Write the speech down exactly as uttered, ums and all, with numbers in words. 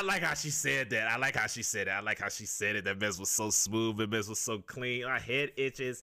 like how she said that. I like how she said it. I like how she said it. That mess was so smooth. That mess was so clean. My head itches.